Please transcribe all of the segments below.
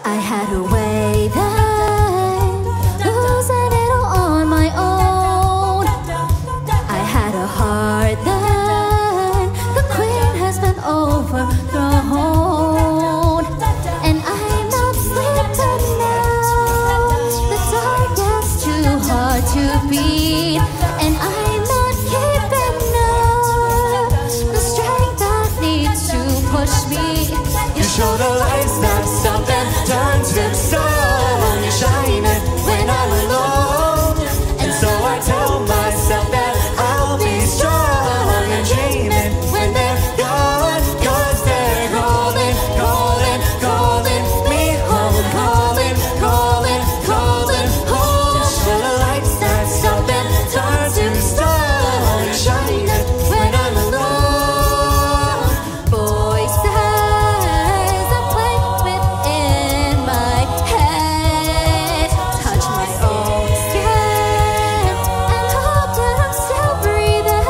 I had a way then, losing it all on my own. I had a heart then, the queen has been overthrown. And I'm not sleeping now, the dark gets too hard to beat. And I'm not keeping up the strength that needs to push me. You show the lights that stop and turn to stone. You shine it when I'm alone, and so I tell myself that I'll be strong and dreaming when they're gone, 'cause they're calling, calling, calling me home, calling, calling, calling home. Show the lights that stop and turn to stone. You shine it when I'm alone. Voices are playing within my head, touch my own skin, and hope that I'm still breathing.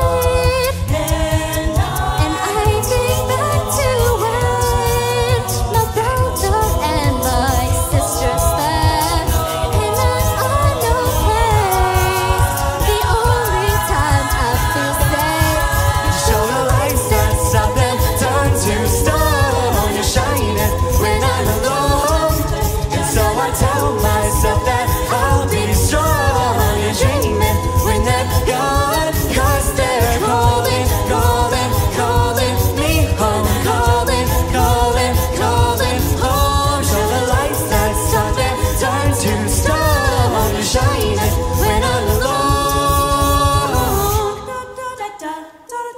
And I think back to when my brother and my sister slept in an unknown place. The only time I feel safe. Show the lights that stop and turn to stone. You shine it when I'm alone, and so I tell myself that I'll be strong and dreaming when they're gone, 'cause they're calling, calling, calling me home, calling, calling, calling home. Show the lights that stop and turn to stone. You shine it when I'm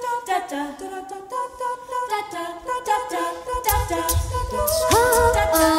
alone.